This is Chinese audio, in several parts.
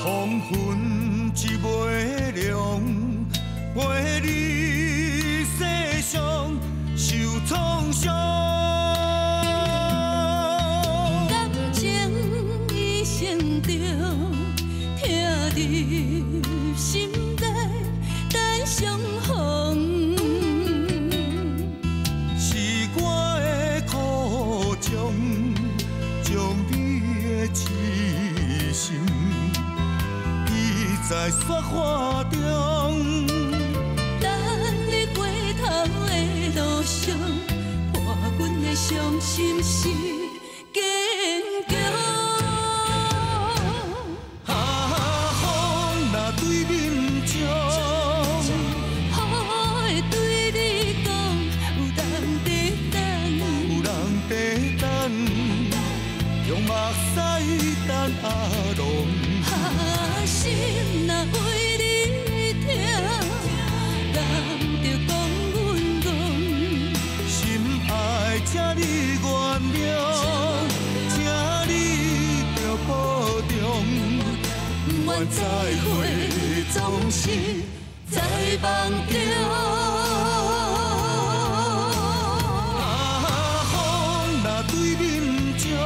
黄昏一抹亮，陪你世上受创伤。 感情一生中，疼入心内，等相逢。 是我的苦衷，将你的痴心记在雪花中。 等你回头的路上，伴阮的伤心是坚强。 风若对面唱， 雨会对你讲，有人在等， 有人在等，用目屎等阿龙。 心若为你痛，人着讲阮戆。 心爱请你原谅，请你着保重。不愿再会，总是在梦中。风若对面唱，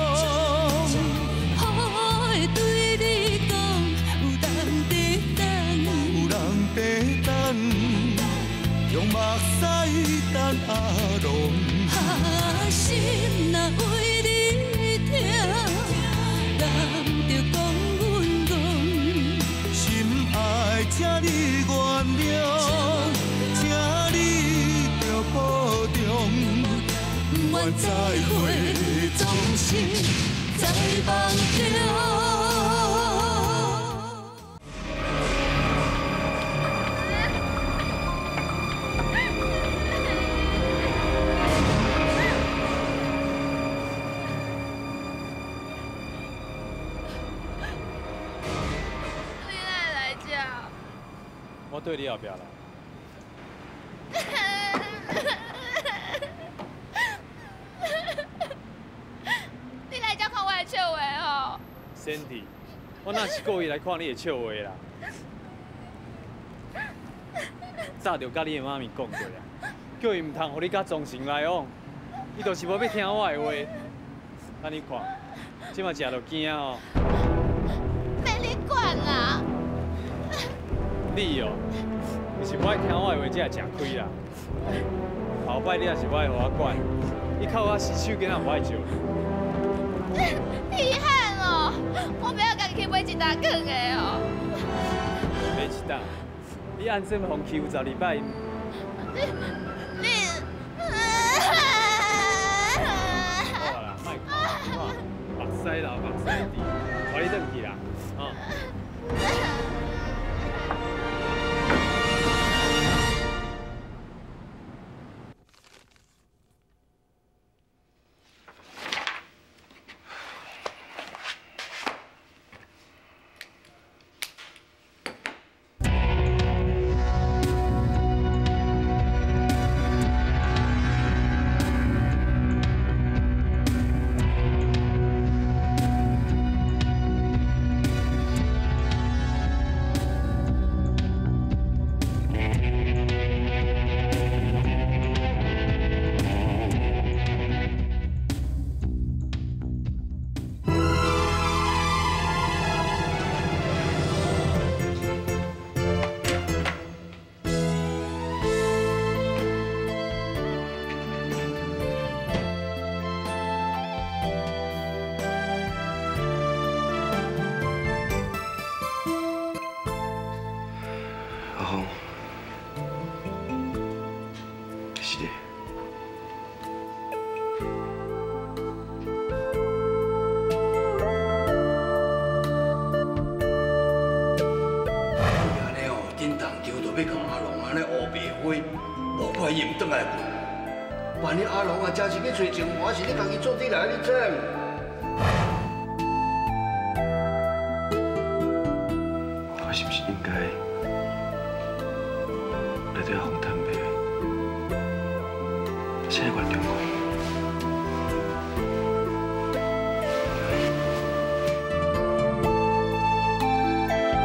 雨会对你讲，有人在等， 有人在等，用目屎等阿龙。 心若为你痛，人着讲阮戆。 心爱请你原谅，请你着保重。不愿再会，总是在梦中。 我对你后壁啦。 你来遮看我的笑话哦。 Sandy， 我哪是故意来看你的笑话啦。早就甲你的妈咪讲过啦，叫伊唔通互你甲庄成来往，伊就是无要听我的话。安尼看，即马食就惊哦。 被你管啦！ 你哦，就是不爱听我的话，才会吃亏啦。后摆你也是不爱互我管，你靠我洗手囡仔唔爱招。 遗憾哦，我不要家己去买一担糠的哦。 买一担，你按算封欺负12摆。 你。 好啦，莫哭，目屎流目屎滴，带你转去啦，哦。 伊唔转来困，万一阿龙啊真是去找情话，是你家己做底来，你知？ 我是不是应该来对阿红坦白？请你原谅我。 我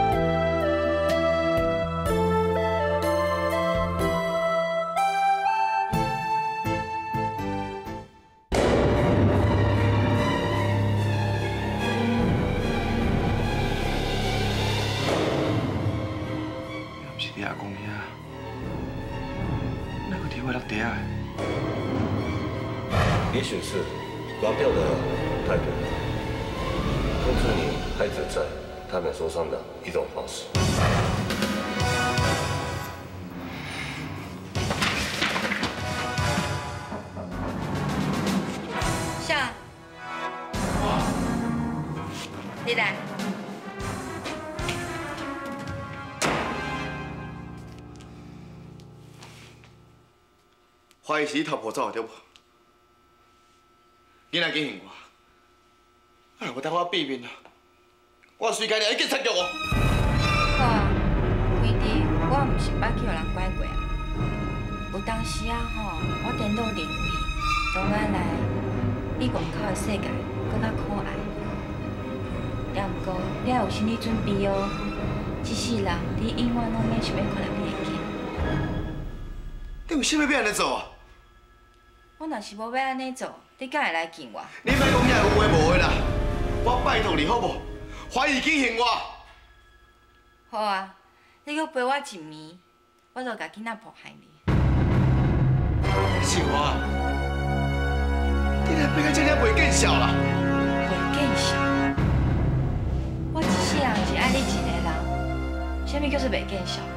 公兄，哪个体会落地啊？ 也许是亡掉的太多，告诉你孩子在他们手上的一种方式。 下，你来。 怀疑是你偷婆走的对不？囡仔去恨我，哎，我等我避免啦，我随家己已经杀掉我。 好啊，兄弟，我毋是捌去互人拐过啊。有当时啊吼，我颠倒认为，从原来你门口的世界搁较可爱。也毋过，你也有心理准备哦。一世人，你永远拢免想要看到你的囝。 你为什么要安尼做啊？ 我若是无要安尼做，你敢会来见我？ 你莫讲遐有话无话啦，我拜托你好无？怀疑去恨我。 好啊，你搁陪我一暝，我就甲囡仔迫害你。 是我，你若变到这样袂见笑啦？ 袂见笑？我一世人是爱你一个人，啥物叫做袂见笑？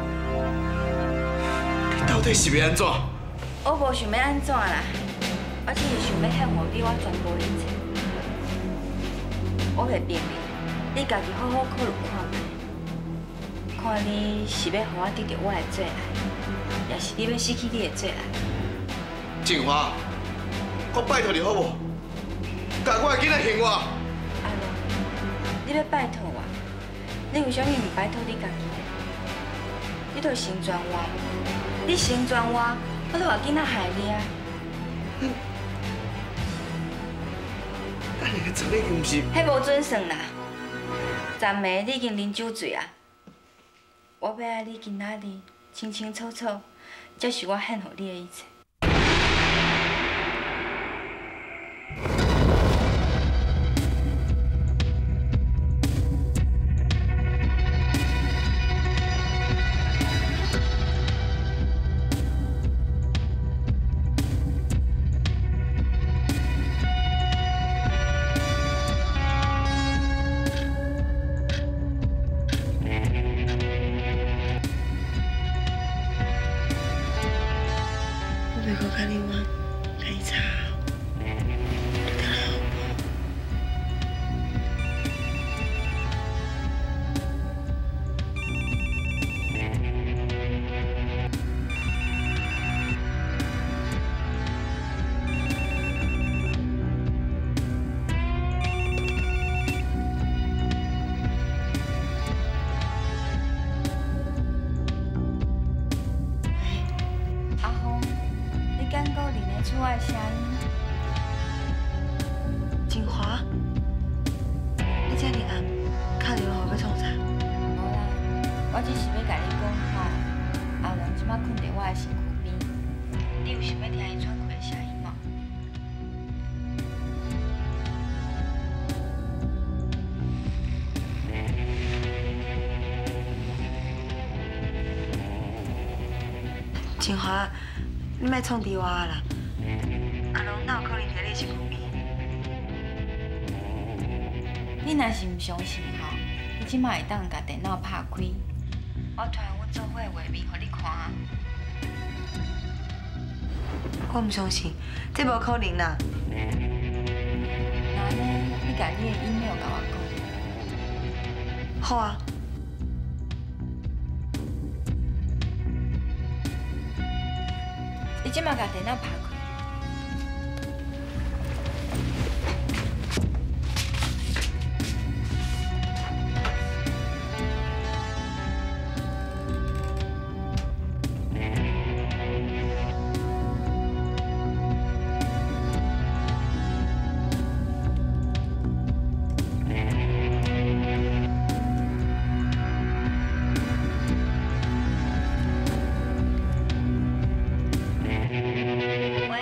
你到底是要安怎？ 我无想要安怎啦，我只是想要献予你我全部的一切。我会命令你家己好好考虑看卖，看你是要互我得到我的最爱，也是你要失去你的最爱。 静华，我拜托你好无？甲我的囡仔还我。 阿龙，你要拜托我，你为什么唔拜托你家己？你著成全我，你成全我。 我都话囡仔害你啊！ 咱两个做你毋是？ 迄无准算啦，昨暝你已经啉酒醉啊！我要爱你今仔日清清楚楚，这是我献予你的一切。厝外声音。 静华，你这么暗，打电话要创啥？ 无啦，我只是要甲你讲好，阿龙即摆困伫我的身躯边，你有想要听伊喘气的声音吗？ 静华，你莫创电话啦。阿龙哪有可能伫你身躯边？ 你若是唔相信吼，你即摆会当甲电脑拍开，我传阮做伙的画面互你看啊。 我唔相信，这无可能啦。 那呢，你甲你的 email 甲我讲。好啊。 你即摆甲电脑拍开。 我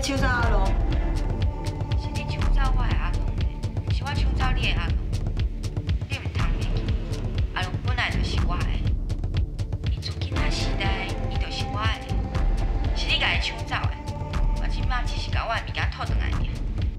抢走阿龙？ 是你抢走我的阿龙的，毋是我抢走你的阿龙。你毋通忘记，阿龙本来就是我的，伊自囡仔时代，伊就是我的，是你甲伊抢走的。我即摆只是甲我的物件讨转来尔。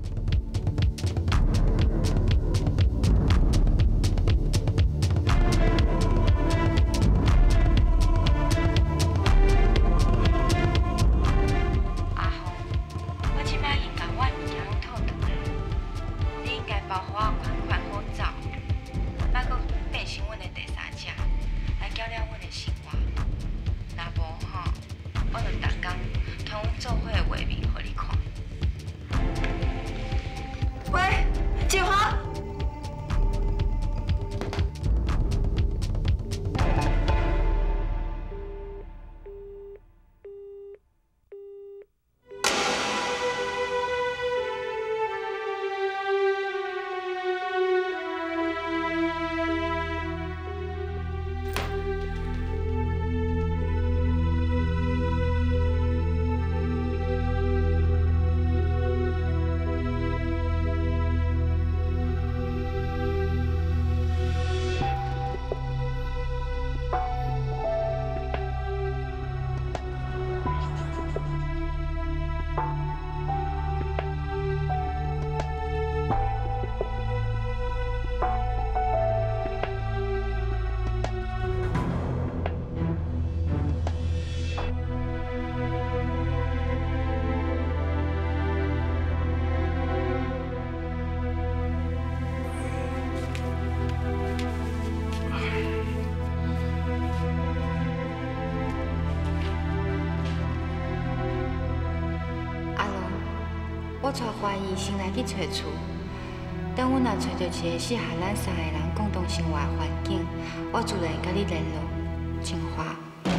我带怀疑先来去找厝，等阮若找到一个适合咱三个人共同生活的环境，我自然甲你联络。清华。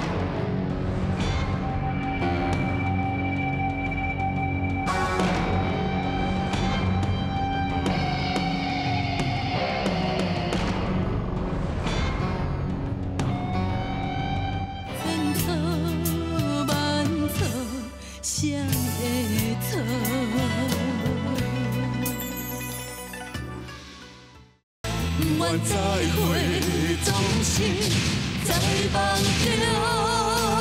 千草万草，谁会错？ 愿再会，总是在梦中。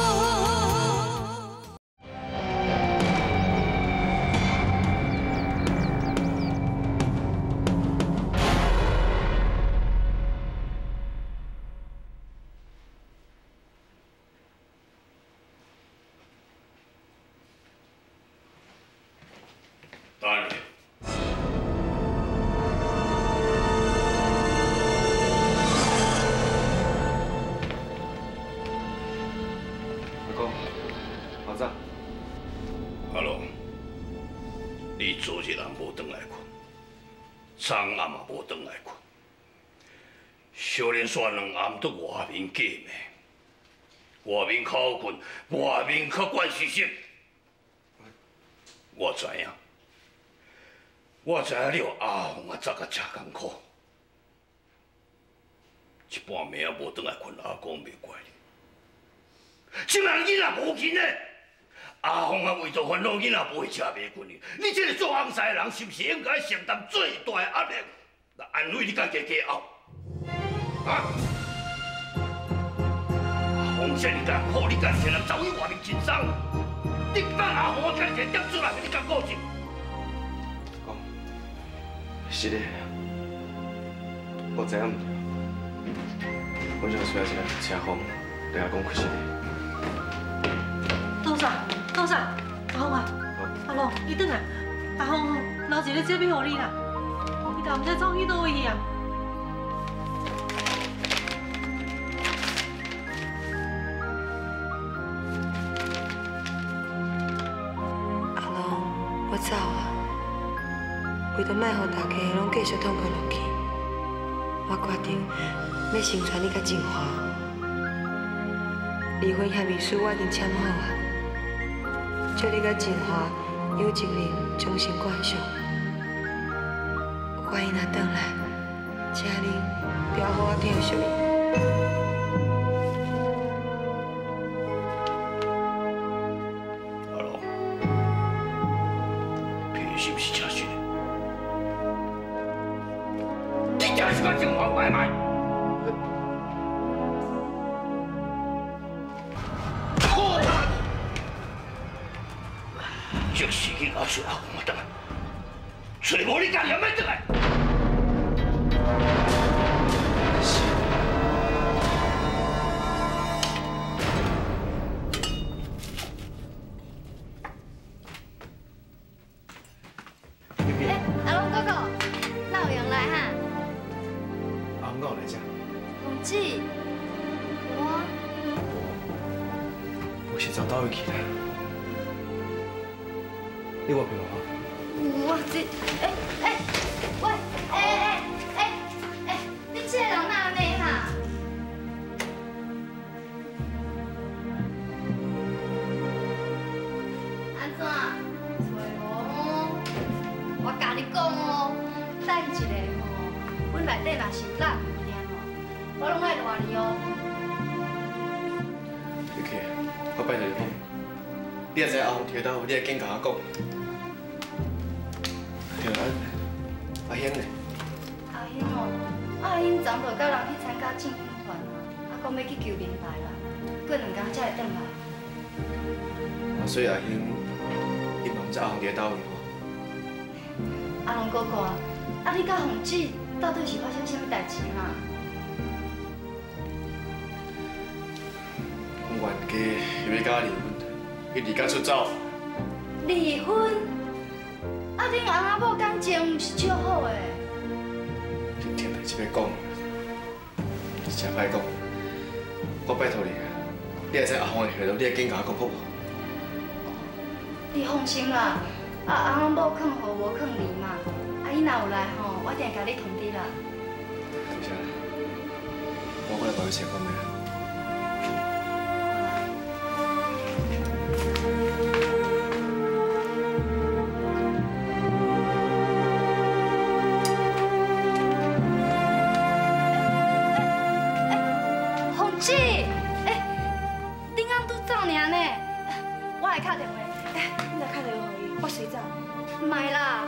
昨暗嘛无转来困，小连续2暗都外面过暝，外面较好困，外面较管事情。我知影，你有阿凤啊，早甲真艰苦，一半暝啊无转来困，阿公袂怪你。什么囡仔无劲呢？阿凤啊，为着烦恼囡仔无会食袂困哩。你这个做翁婿的人，是不是应该承担最大的压力，来安慰你家己家后？啊！阿凤这么艰苦，你敢是人走去外面经商？你不当阿凤，我敢是点出来，你敢顾忌？ 公，是的，我知影唔对，我就需要一个车风，对阿公开心的。 董事，阿凤啊，阿龙，你转来，阿凤留一个这要给你啦，你敢唔知走去倒位去啊？ 阿龙，我走啊，为着卖互大家拢继续痛苦落去，我决定要成全你甲静华。离婚协议书我已经签好啊。 叫你甲静华有责任终身贯续。我伊若转来，请你不要互我听惜伊。 阿龙， 是不是真实的？你真是个正话买卖！即使去咬出阿公我等来，找无你家己也免等来。 阿龙哥哥，哪有人来哈？ 阿公，我来遮。 洪姊，我是走倒位去啦。你我陪我。 我这，喂，你这个人哪安尼哈？安怎？找哦，我甲你讲哦，等一下吼，阮内底若是有烂物件吼，我拢爱赖你哦。 玉琪，我拜托你讲，你也知阿红听到，你也紧甲我讲。对啊，阿兴呢？ 阿兴哦，阿兴昨就甲人去参加进香团啊，讲要去求明白啦，过2天才会转来。 所以阿兴，你嘛唔知阿红伫倒位吼？ 阿龙哥哥，你甲洪姊到底是发生什么代志哈？ 冤家要甲离婚，伊离家出走。 离婚？恁翁仔某感情毋是少好诶。 今天代志要讲，真歹讲。我拜托你，你也知阿红的下落，你也紧甲我讲好无？ 你放心啦，阿翁某劝好无劝离嘛。伊若有来吼，我一定甲你通知啦。 多谢。我过来帮你请款袂？ 洪姊，恁翁拄走尔呢？我来敲电话。 你来打电话给伊，我随走。 唔系啦。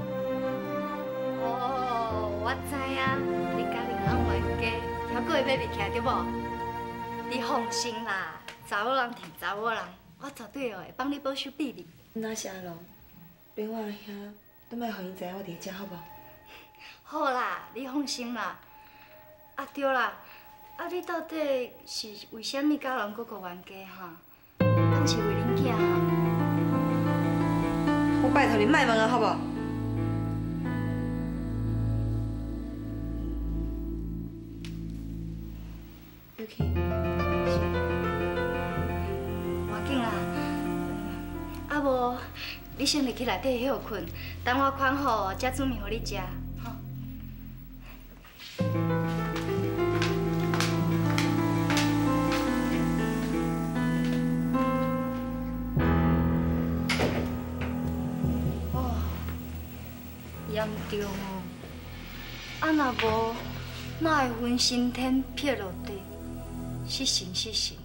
哦，我知影，你甲恁翁冤家还佫会买物件对无？你放心啦，查某人听查某人，我绝对会帮你保守秘密。 那是阿龙，另外兄，你莫互因知影我伫遮好无？ 好啦，你放心啦。啊对啦，你到底是为虾米甲人哥哥冤家哈？敢是为恁囝哈？ 我拜托你莫问啊，好无？玉琪，是。 无紧啦，啊无，你先入去内底休困，等我款好才煮面互你食，吼。哦，严重哦！啊若无，哪会分身天撇落地？失神失神！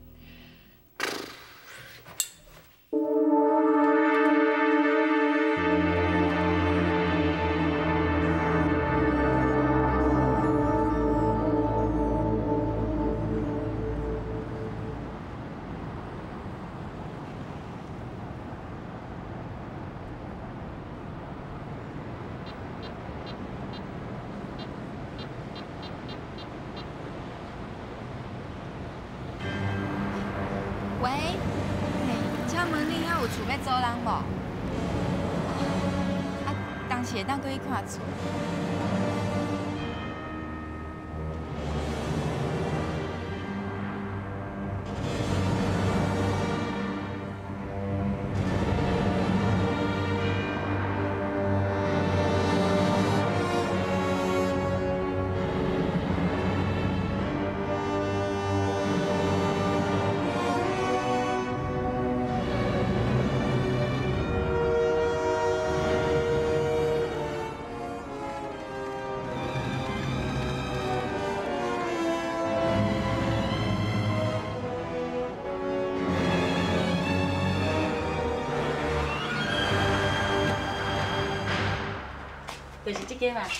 喂，请问你遐有厝要租人无？啊，当时会当过去看厝。 就是这个嘛。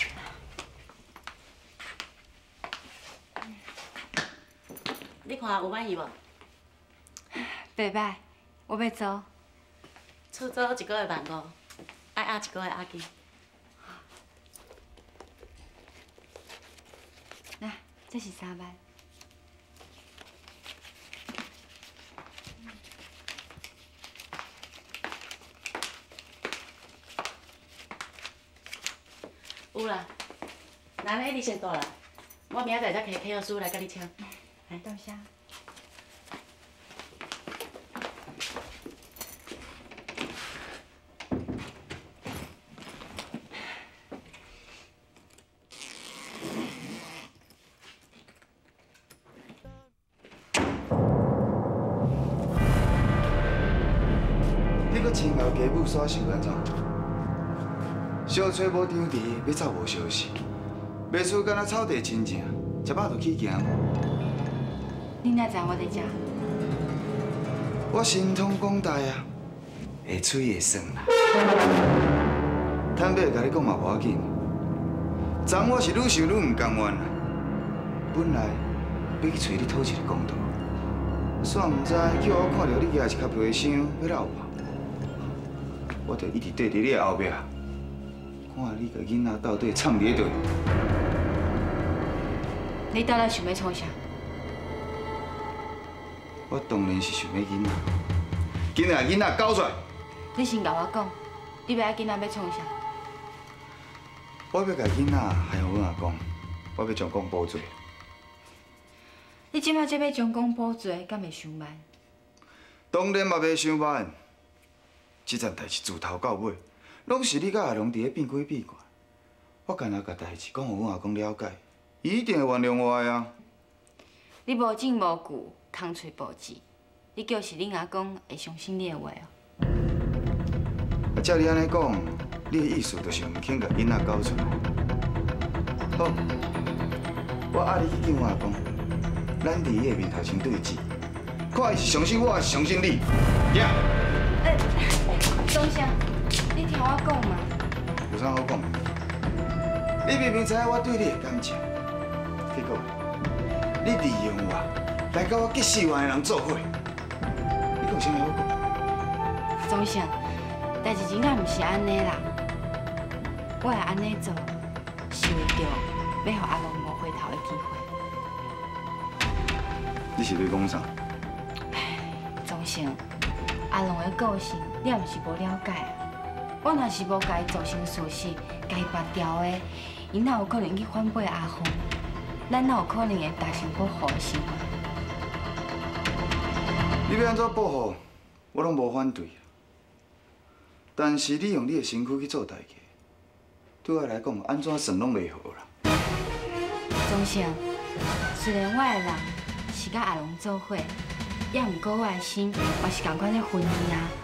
你看有满意无？ 袂歹，我要做。 出租1个月15000，爱压1个月押金。 来，这是3万。 有啦，那呢你先倒来，我明仔载才摕契约书来甲你签。 多谢。 你搁亲后家母煞想安怎？小吹无张持，要走无消息，袂输敢若草地亲情，食饱就起行。 你哪知我在遮？ 我神通广大啊，会吹会算啦。坦白甲你讲嘛无要紧，昨我是愈想愈唔甘愿啦。本来要去找你讨一个公道，煞唔知叫我看到你也是较皮箱要落跑，我就一直跟伫你后壁。 看你甲囡仔到底创伫倒？ 你到底想要创啥？ 我当然是想要囡仔，今日囡仔交出来。 你先甲我讲，你要囡仔要创啥？ 我要甲囡仔还有阮阿公，我要将功补罪。 你即摆才要将功补罪，敢袂伤慢？ 当然嘛袂伤慢。这件代志自头到尾。 拢是你甲阿龙伫咧变鬼变怪，我干那甲代志讲互阮阿公了解，伊一定会原谅我的啊！ 你无证无据，空嘴无舌，你就是恁阿公会相信你的话哦。 啊，照你安尼讲，你的意思就是唔肯甲囡仔交出来。好，我压你去见我阿公，咱伫伊的面头前对质，看伊是相信我，还是相信你。行。 东乡。 你听我讲嘛， 有啥好讲？你明明知影我对你的感情，结果你利用我来甲我结4万个人做伙，你讲啥物好讲？ 总想，代志真正毋是安尼啦。我会安尼做，是为着要互阿龙无回头的机会。 你是咧讲啥？ 总想，阿龙的个性，你也毋是无了解啊。 我若是无甲伊做成事实，甲伊拔掉的，伊哪有可能去反背阿峰？咱哪有可能会达成保护的生活？ 你要安怎保护，我拢无反对。但是你用你的身躯去做代价，对我来讲，安怎算拢袂好啦。 总成，虽然我的人是甲阿龙做伙，也毋过我的心嘛是共款咧分伊啊。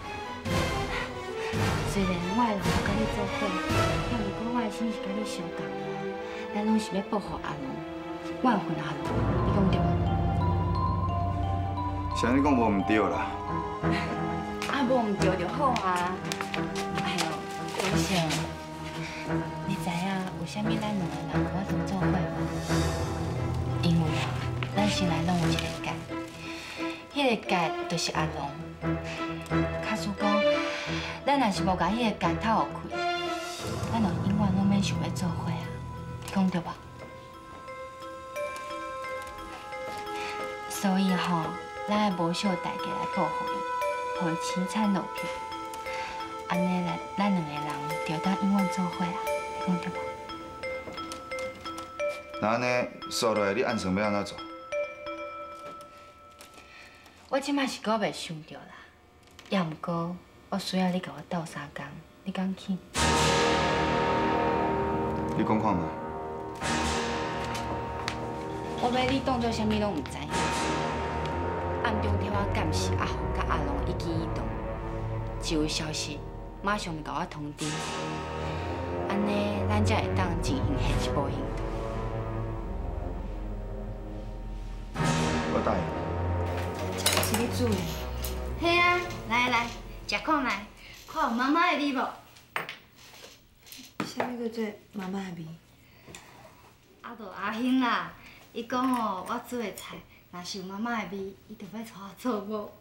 虽然我的人甲你做伙，也毋过我的心是甲你相共的，咱拢是要保护阿龙，挽回阿龙，你讲对无？ 啥你讲无毋对啦？ 啊，无毋对就好啊。哎呦，总成，你知影为虾米咱两个人无法度做伙无？因为啊，咱心内拢有一个结，迄个结就是阿龙。假使讲。 咱若是无甲迄个结透开，咱就永远拢免想要做伙啊！你讲对无？所以吼，咱要无少代价来保护伊，互伊青惨落去。安尼咱两个人就当永远做伙啊！你讲对无？ 那安尼说落来，你按算要安怎做？ 我即摆是阁袂想着啦，也毋过。 我需要你甲我斗3工，你敢去？ 你讲看卖。 我要你当作啥物拢唔知影，暗中替我监视阿红甲阿龙一举一动，一有消息马上甲我通知，安尼咱才会当进行下一步行动。 我答应。 是你主意？ 嘿啊，来来。 食看卖，看有妈妈的礼物。 啥物叫做妈妈的味？ 啊，就阿兴啦，伊讲哦，我做的菜若是有妈妈的味，伊就要带我做某。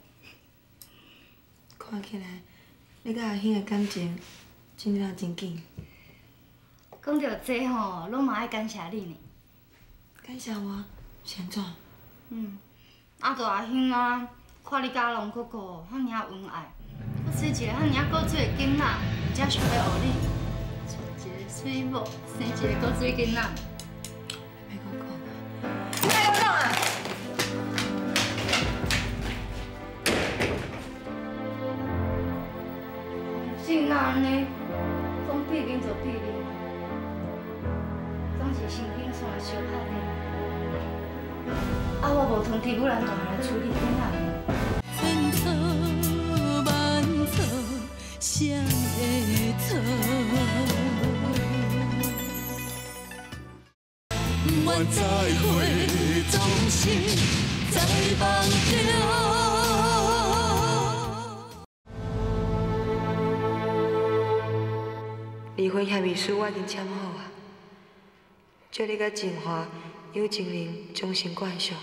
看起来你甲阿兴的感情真正真紧。 讲到这吼，拢嘛爱感谢你呢。 感谢我？是安怎？ 啊，就阿兴啊，看你甲阿龙哥哥遐尔恩爱，我生一个遐尔古水的囡仔，才想要学你，娶一个水某，生一个古水囡仔。 别讲讲，别讲讲啊！ 是哪安尼？讲避免就避免，总是身边线相拍的。啊，我无通知母人大来处理囡仔呢。 千错万错，谁会错？不愿再会，总是在梦中。 离婚协议书我已经签好啊，祝你甲静华有情人终成眷属。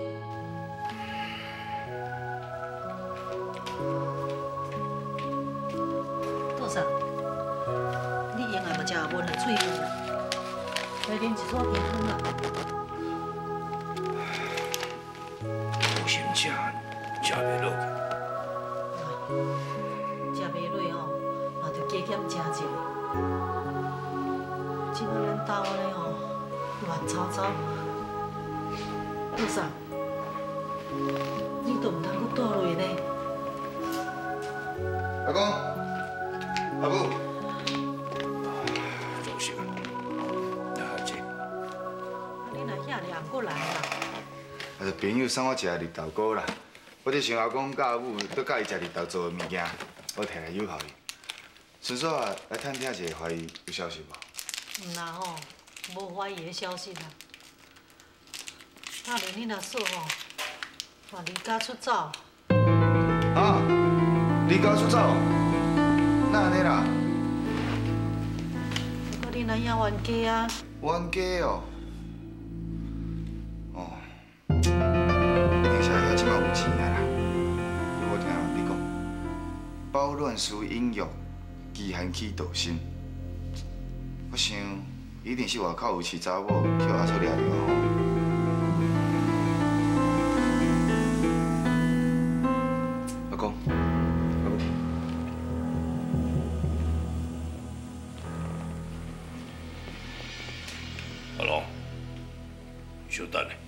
多少？你用的目食闻的嘴韵啦，来啉一撮甜汤啦。 有心食，食袂落去。 食袂落哦，嘛着加减食一个。即摆咱兜安尼哦，乱糟糟。多少？你都唔通搁倒落呢？ 阿公，阿母， 总是啊，这。 你若遐念过来啦？ 啊，就朋友送我食的绿豆糕啦。我伫想阿公甲阿母都介意食绿豆做的物件，我摕来诱惑伊。顺续来探听一下，怀疑有消息无？ 啦吼，无怀疑的消息啦。那连你若说吼，话离家出走。 啊，离家出走？哪安尼啦？ 不过你若遐冤家啊？ 冤家哦。哦，一定是遐即摆有钱啊啦。我听你讲，饱暖思淫欲，饥寒起盗心。我想，一定是外口有饲查某，叫阿叔掠着吼。 阿公，阿母， 阿龙，稍等下。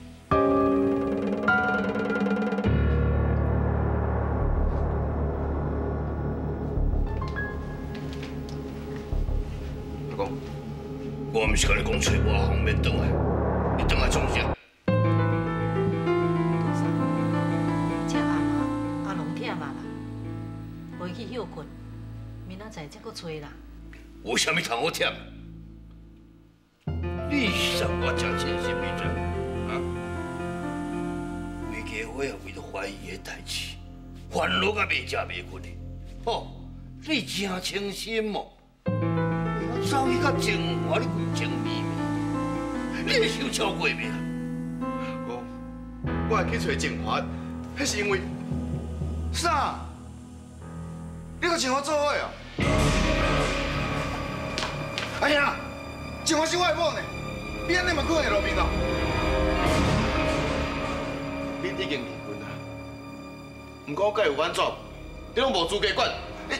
阿公， 我毋是甲你讲找我阿红免转来，你转来创啥？ 这暗啊，阿龙忝啊啦，回去休困，明仔载才搁找啦。 有啥物通好忝？你是我真真心的人，啊？规家伙也为着怀疑的代志，烦恼甲袂食袂困的。吼，你真清心哦！走去甲情华，你故情绵绵，你会想超过未啊？ 公，我会去找静华，迄是因为啥？你甲静华做伙哦？哎呀，静华是我的某呢，你安尼嘛可能路面哦。 恁已经离婚啦，不过我甲有冤怎，你拢无资格管。你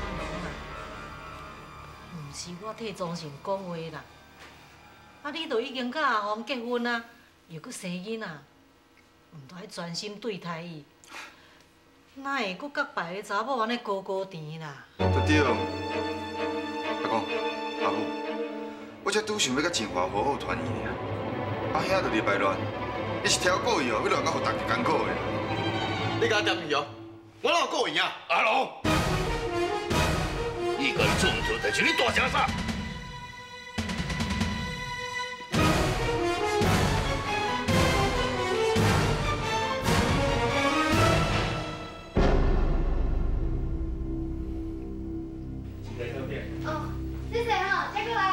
唔是我替庄信讲话啦，啊，你都已经甲阿红结婚啊，又搁生囡仔，唔都爱专心对待伊，哪会搁甲别个查某安尼高高甜啦？ 对对，阿公、阿母，我才拄想要甲静华好好团圆尔，阿兄就入来乱，伊是挑故意哦，要乱到互大家艰苦的。 你甲我点去哦，我哪有故意啊？ 阿龙，你甲你做唔对代志，你大声啥？ 哦，谢谢哈，再过来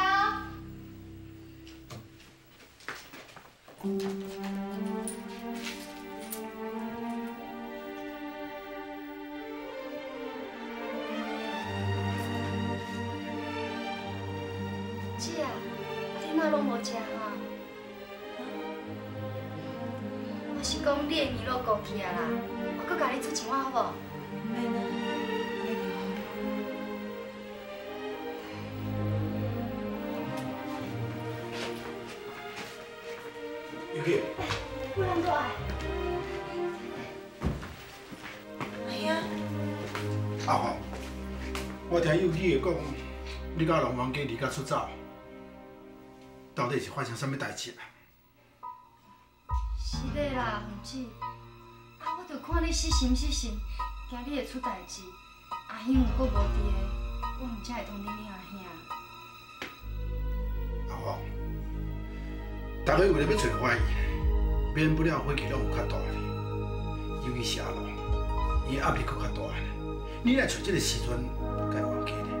姐啊，你哪拢无食哈？我是讲你的面肉过去啊啦，我搁甲你煮一碗好无？ 免啦，你就好。 玉琪， 不然都爱。 哎呀， 阿豪，我听幼记的讲，你甲龙王家离家出走，到底是发生什么代志啊？ 是的啦，红姊。啊，我着看你死心死心，惊你会出代志。阿兄有搁无伫的，我毋才会通知你阿兄。 阿豪，大家为了要找怀疑，免不了火气拢有较大呢。尤其是阿龙，伊压力搁较大呢。你来找这个时阵，该忘记咧。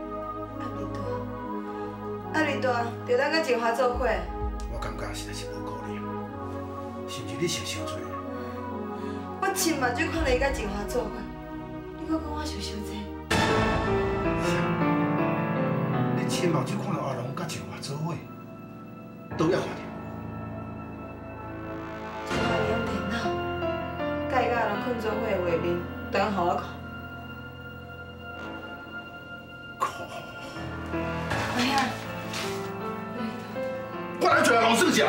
压力大，着咱甲静华做伙。 我感觉实在是无可能，是毋是你想伤多？ 我亲目睭看到伊甲静华做伙，你搁讲我想伤济？ 你亲目睭看到阿龙甲静华做伙，都要看到。 静华利用电脑，甲伊甲阿龙困做伙的画面，都用互我看。哎呀！ 我来找阿龙算账。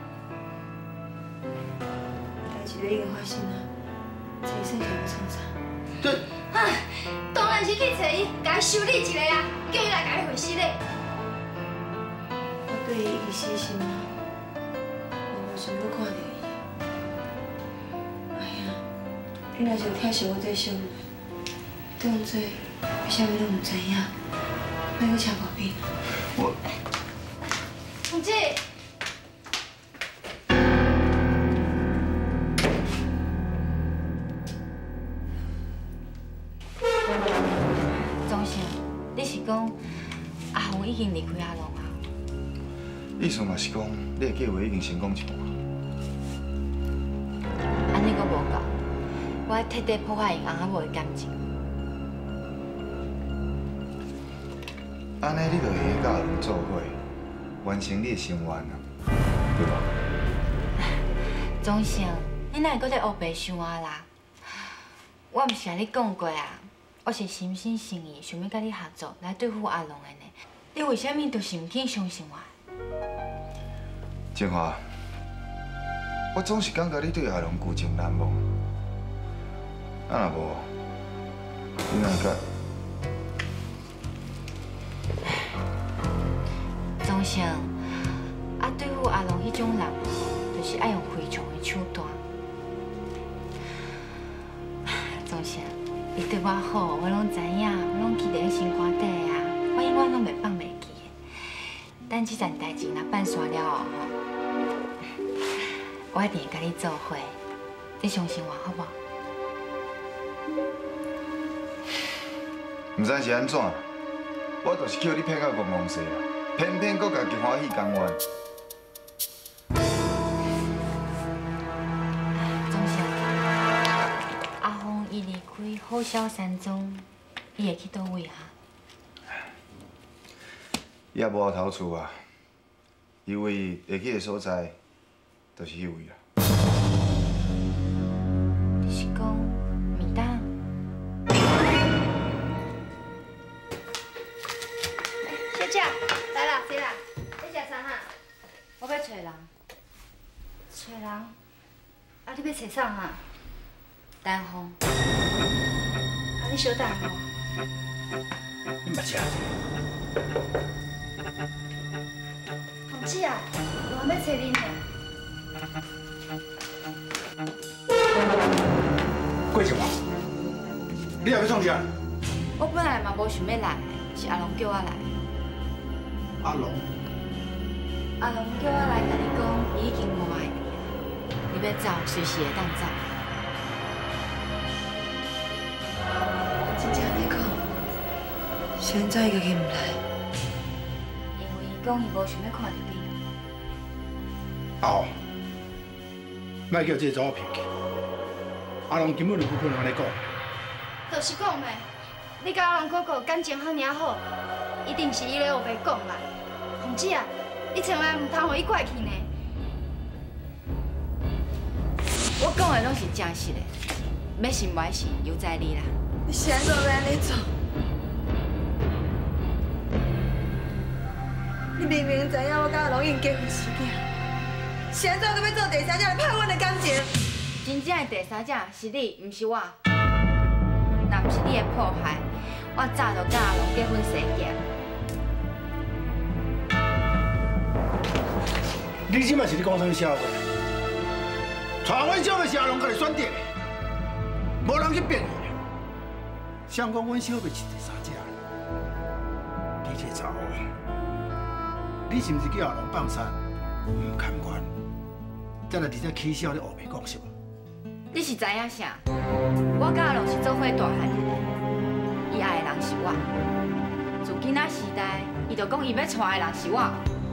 代志都已经发生了，这算是要创啥？ 对。 啊，当然是去找伊，甲伊修理一下啊，叫伊来甲伊回死咧。 我对伊已经死心了，我无想要看到伊。哎呀，你若是有疼惜我这伤，当作我啥物拢唔知影，莫搁请保庇。 我。 红姊。 总是，你是讲阿红已经离开阿龙啊？ 意思嘛是讲，你的计划已经成功一半。 安尼阁无够，我要彻底破坏因翁仔某的感情。 安尼你就会甲阿龙做伙，完成你的心愿啊，对吧？ 总是，你哪会阁在黑白想啊啦？我毋是甲你讲过啊，我是真心诚意想要甲你合作来对付阿龙的呢。你为什么就是唔肯相信我？ 静华，我总是感觉你对阿龙旧情难忘。啊若无，你哪会甲？ 总是，啊对付阿龙迄种人，就是爱用非常的手段。总是，伊对我好，我拢知影，我拢记在心肝底啊，我永远拢袂放袂记的。等这件代志若办煞了后吼，我一定会甲你做伙，你相信我好不好？ 唔知是安怎，我就是叫你骗到戆戆势啦，偏偏搁家己欢喜甘愿。 伊离开好笑山庄，伊会去倒位啊？ 伊也无后头厝啊，伊为会去的所在，就是迄位啦。 你是讲米大？ 小姐，来啦，坐啦，要食啥哈？ 我要找人。 找人？啊，你要找啥哈？ 丹凤。 啊，你小等我。 你嘛吃。 红姊啊，我还要找恁呢。 过一晚，你也要创啥？ 我本来嘛无想要来，是阿龙叫我来。 阿龙？ 阿龙叫我来，甲你讲，伊已经无爱你啊，你要走，随时会当走。 真正安尼讲，现在伊家己唔来， 因为伊讲伊无想要看到你。 哦， 莫叫这个查某骗去。阿龙根本就不可能安尼讲。 就是讲的，你甲阿龙哥哥感情遐尔好，一定是伊咧后白讲啦。凤姐啊，你千万唔通互伊怪去呢。 我讲的拢是真实的，要信不信由在你啦。 你是安怎要安尼做？你明明知影我甲阿龙已经结婚生囝，是安怎搁要做第三者来拍阮的感情？ 真正的第三者是你，唔是我。若唔是你的迫害，我早就甲阿龙结婚生囝。 你即摆是咧讲啥物笑话？带阮小妹是阿龙家己选择的，无人去变伊。谁讲阮小妹是第三者？你这查某，你是毋是叫阿龙放散，唔甘愿，才来伫这起笑咧黑白讲是无？ 你是知影啥？我甲阿龙是做伙大汉的，伊爱的人是我。自囡仔时代，伊就讲伊要娶的人是我。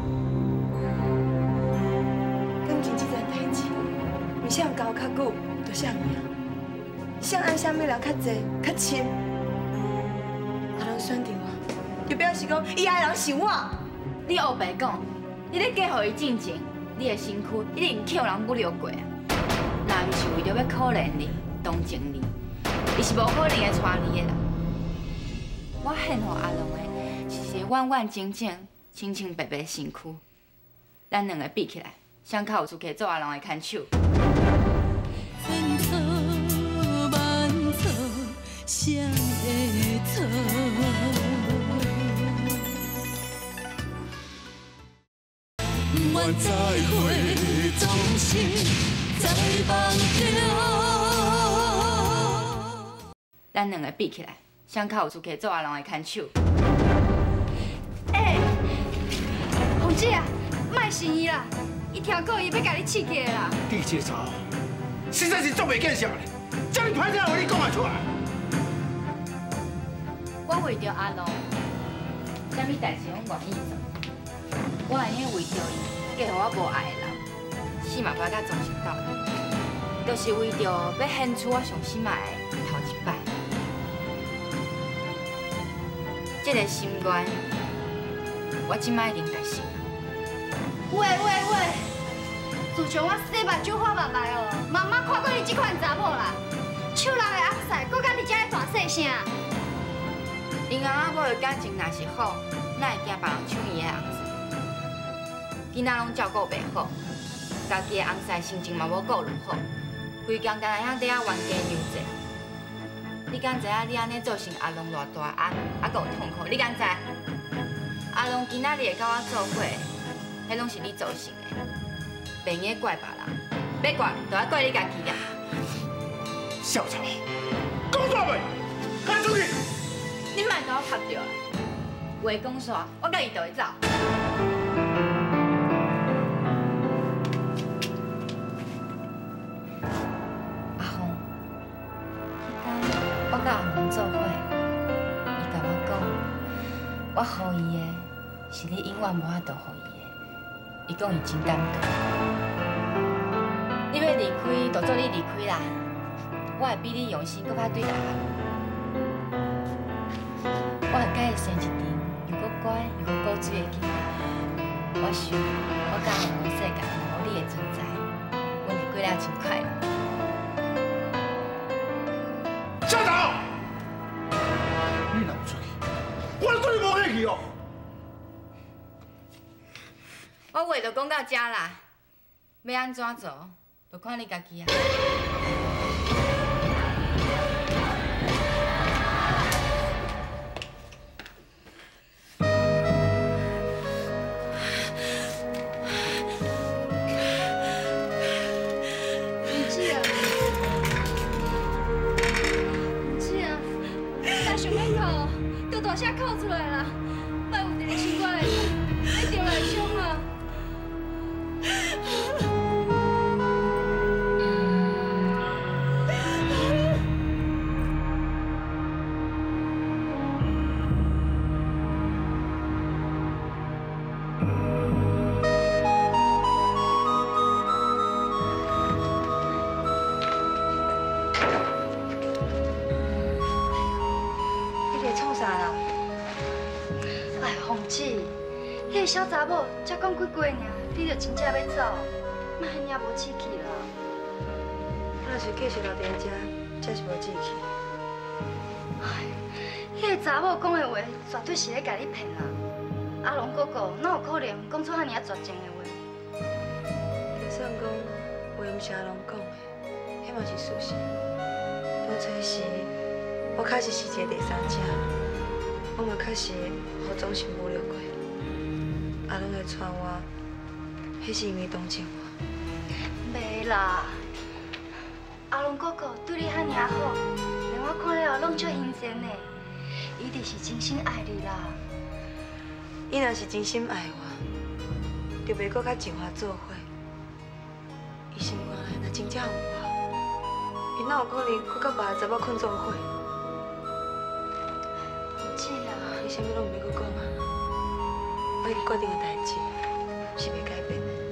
感情这件代志，毋是人交较久，就是人命。谁爱啥物人较济、较深，阿龙选择我，就表示讲伊爱的人是我。 你黑白讲，你咧嫁予伊进前，你的身躯一定扣人侮辱过啊！若毋是为着要可怜你、同情你，伊是无可能会娶你的啦。我献予阿龙的是一个完完整整、清清白白的身躯，咱两个比起来，谁较有资格做阿龙的看手？ 千错万错，谁会错？不愿再会，总是在梦中。 咱两个比起来，谁较有资格做阿龙的看手？ 凤姐啊，莫信伊啦，伊听讲伊要甲你刺激啦。 你这查某，实在是做袂见识的，这么歹听话你讲得出来？ 我为着阿龙，啥物代志拢愿意做。我会用为着伊，嫁予我无爱的人，死嘛不要甲终身斗阵，就是为着要献出我上心爱的头一摆。这个心愿，我即摆已经达成。 喂！自从我洗目睭花目来哦，妈妈看过你这款查某啦，手人的红晒，搁甲你遮咧大细声。 因翁仔某的感情若是好，哪会惊别人抢伊的红晒？囡仔拢照顾袂好，家己的红晒心情嘛无顾偌好，规工干那遐底下冤家牛者。你敢知影你安尼造成阿龙偌大压，还阁有痛苦？你敢知？阿龙今仔日会甲我做伙，迄拢是你造成的，袂用怪别人，要怪就要怪你家己啊！ 小曹，讲煞袂，赶出去！ 你莫甲我拍着啦！话讲煞，我甲伊就会走。阿凤，迄天我甲阿龙做伙，伊甲我讲，我予伊的是你永远无法度予伊的。伊讲伊真感动。你要离开，就做你离开啦。我会比你用心，搁较对待阿龙。我会甲伊生一阵又搁乖又搁顾水的囡仔。我想，我甲阿龙的世界若无你的存在，阮会过了真快乐。 小曹，你若不出去，我对你无客气哦。 我话就讲到这啦，要安怎做，就看你家己啊。 大声哭出来啦！莫有一个心肝内底，一定会伤啊！ 姊，迄个小查某才讲几句尔，你就真正要走，莫遐尔无志气啦。 我若是继续留伫遮，才是无志气。 哎，迄个查某讲的话，绝对是咧甲你骗啦。阿龙哥哥哪有可能讲出遐尔绝情的话？ 就算讲话毋是阿龙讲的，迄嘛是事实。当初时，我确实是一个第三者，我嘛确实互总是侮辱过。阿龙会娶我，迄是因为同情我。 袂啦，阿龙哥哥对你遐尔好，连我看了拢足欣赏的。伊就是真心爱你啦。 伊若是真心爱我，就袂搁甲静华做伙。伊心肝内若真正有我，伊哪有可能搁甲别个查某困做伙？ 是啊， 你啥物拢毋免搁讲啊！我已经决定的代志是袂改变的。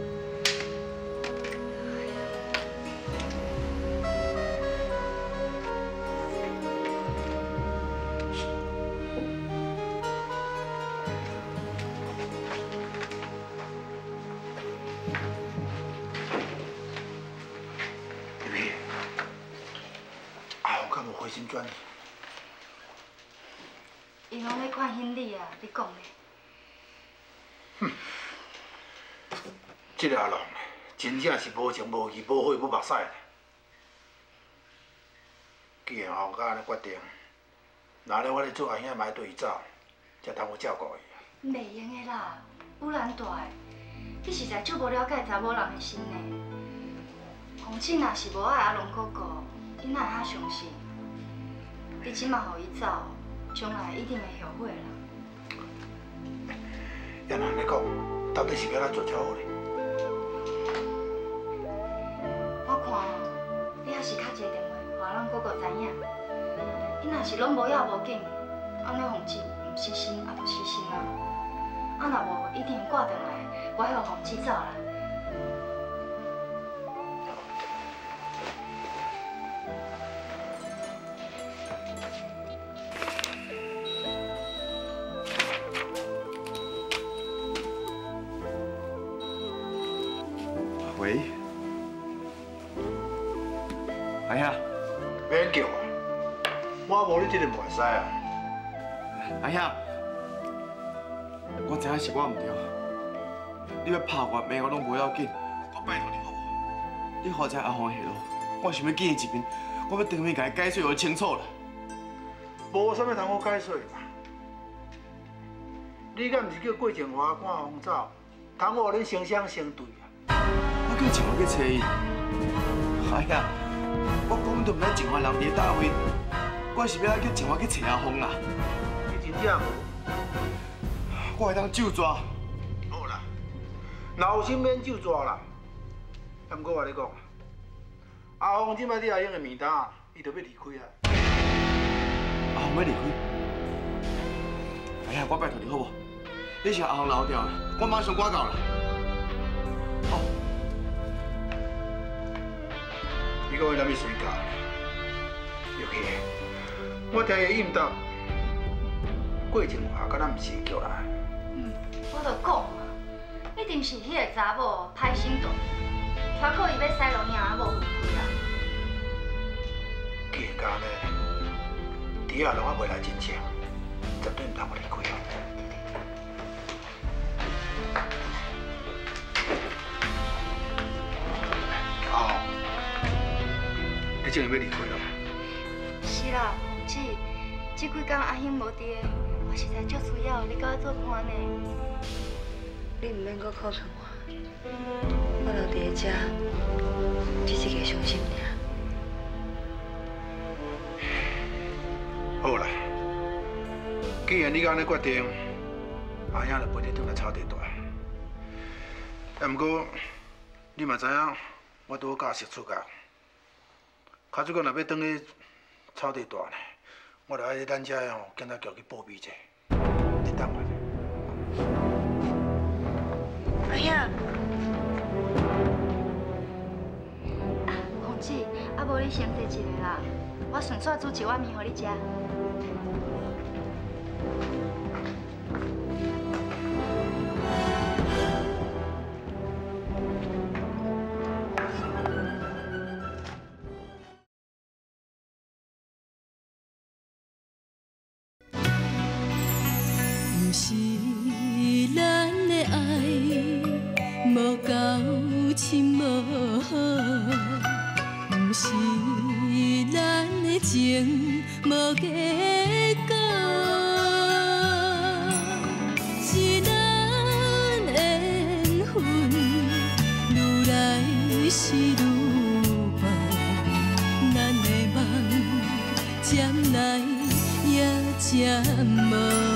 回心转意， 伊拢咧看心理啊！你讲的。 哼，这个阿龙真正是无情无义、无血无目屎的。既然后甲安尼决定，那咧我咧做阿兄嘛对伊走，才通有照顾伊。 袂用的啦，污染大的，你实在足无了解查某人的心呢。况且若是无爱阿龙哥哥，伊哪会遐伤心？你即马予伊走，将来一定会后悔啦。 要安尼讲，到底是要咱做才好咧？ 我看你还是敲一个电话，互阿龙哥哥知影。伊若是拢无要无紧，安尼洪志毋死心也就死心啊。啊，若无一定会挂转来，我互洪志走啦。 喂，阿兄， 免叫啊！我无你这个袂使啊！ 阿兄，我知影是我唔对，你要拍我骂我拢无要紧，我拜托你好无？你好在阿芳下落，我想要见伊一面，我要当面甲伊解释清楚啦。 无啥物通好解释嘛？你敢毋是叫郭静华赶阿芳走，通互恁成双成对啊？ 我叫静华去找伊。哎呀，我根本就唔知静华人伫倒位，我是要叫静华去找阿芳啦。 你真正？ 我会当就抓。 好啦，若有心免就抓啦。毋过我咧讲，阿芳即摆伫阿英的面单，伊就要离开啊。 阿芳要离开？哎呀，我拜托你好无？你是阿芳留掉的，我马上赶到啦。好。 你讲伊哪物随教？尤其，我听伊应答，郭静华敢若毋是叫来。 我就讲嘛，一定是迄个查某歹心肠，挑靠伊要使落命无分开啦。 既然讲呢，伫阿龙啊未来真正，绝对毋通互离开啊！哦，你真系要离开了？ 是啦，洪姊，这几天阿兄无伫，我实在足需要你甲我做伴呢。 你唔免搁靠劝我，我留伫遮，只是个伤心尔。 好啦，既然你安尼决定，阿兄就陪你转来草地大。毋过，你嘛知影，我拄好教习出教。卡主讲若要转去草地大呢，我着爱咱遮的吼，警察局去报备者。你等我者。 阿兄， 洪姊，啊无你先坐一下啦，我顺续煮一碗面互你食。 不是咱的爱无够深无好，不是咱的情无结果，是咱的缘分愈来是愈薄，咱的梦渐来也渐无。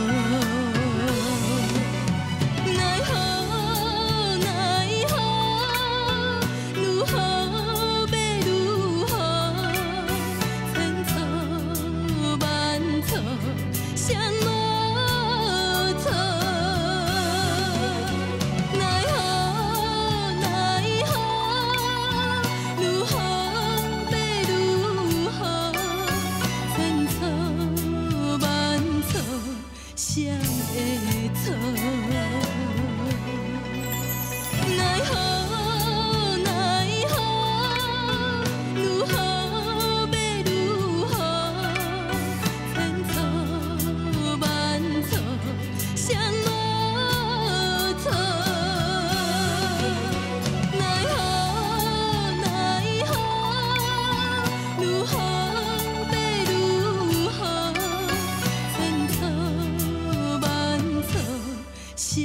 谁